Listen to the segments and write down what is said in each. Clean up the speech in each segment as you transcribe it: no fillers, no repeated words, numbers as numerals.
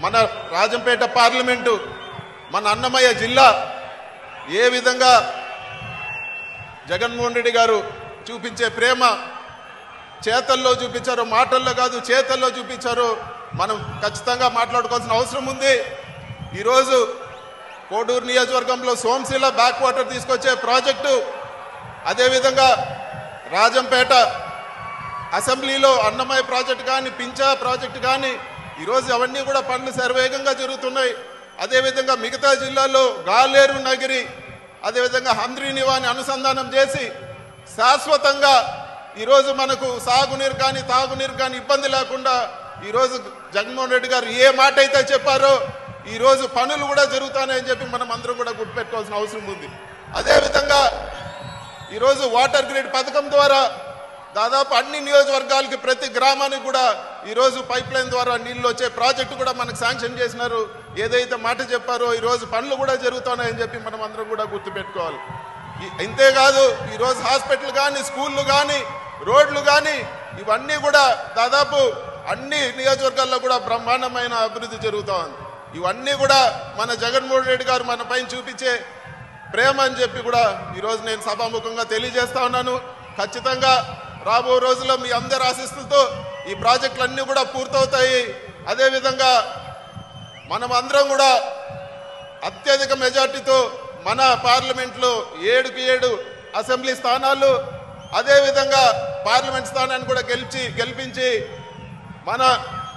మన రాజంపేట పార్లమెంటు, మన అన్నమయ్య జిల్లా ఏ విధంగా జగన్మోహన్ రెడ్డి గారు చూపించే ప్రేమ చేతల్లో చూపించారో, మాటల్లో కాదు చేతల్లో చూపించారో మనం ఖచ్చితంగా మాట్లాడుకోవాల్సిన అవసరం ఉంది. ఈరోజు కోడూరు నియోజకవర్గంలో సోమశిల బ్యాక్ వాటర్ తీసుకొచ్చే ప్రాజెక్టు, అదేవిధంగా రాజంపేట అసెంబ్లీలో అన్నమయ్య ప్రాజెక్టు కానీ, పింఛా ప్రాజెక్టు కానీ, ఈరోజు అవన్నీ కూడా పనులు శరవేగంగా జరుగుతున్నాయి. అదేవిధంగా మిగతా జిల్లాల్లో గాలేరు నగిరి, అదేవిధంగా హంద్రీనివాని అనుసంధానం చేసి శాశ్వతంగా ఈరోజు మనకు సాగునీరు కానీ తాగునీరు కానీ ఇబ్బంది లేకుండా ఈరోజు జగన్మోహన్ రెడ్డి గారు ఏ మాట అయితే చెప్పారో ఈరోజు పనులు కూడా జరుగుతాయని చెప్పి మనం అందరం కూడా గుర్తుపెట్టుకోవాల్సిన అవసరం ఉంది. అదేవిధంగా ఈరోజు వాటర్ గ్రిడ్ పథకం ద్వారా దాదాపు అన్ని నియోజకవర్గాలకి ప్రతి గ్రామానికి కూడా ఈరోజు పైప్ లైన్ ద్వారా నీళ్లు వచ్చే ప్రాజెక్టు కూడా మనకు శాంక్షన్ చేసినారు. ఏదైతే మాట చెప్పారో ఈరోజు పనులు కూడా జరుగుతున్నాయని చెప్పి మనం అందరం కూడా గుర్తుపెట్టుకోవాలి. ఇంతేకాదు ఈరోజు హాస్పిటల్ కానీ, స్కూళ్ళు కానీ, రోడ్లు కానీ ఇవన్నీ కూడా దాదాపు అన్ని నియోజకవర్గాల్లో కూడా బ్రహ్మాండమైన అభివృద్ధి జరుగుతూ ఉంది. ఇవన్నీ కూడా మన జగన్మోహన్ రెడ్డి గారు మన పైన చూపించే ప్రేమ అని చెప్పి కూడా ఈరోజు నేను సభాముఖంగా తెలియజేస్తా ఉన్నాను. ఖచ్చితంగా రాబో రోజుల్లో మీ అందరి ఆశీస్సులతో ఈ ప్రాజెక్టులన్నీ కూడా పూర్తవుతాయి. అదేవిధంగా మనం అందరం కూడా అత్యధిక మెజార్టీతో మన పార్లమెంట్లో 7కి 7 అసెంబ్లీ స్థానాలు, అదేవిధంగా పార్లమెంట్ స్థానాన్ని కూడా గెలిపించి మన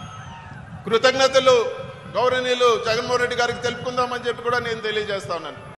కృతజ్ఞతలు గౌరవనీయులు జగన్మోహన్ రెడ్డి గారికి తెలుపుకుందామని చెప్పి కూడా నేను తెలియజేస్తా ఉన్నాను.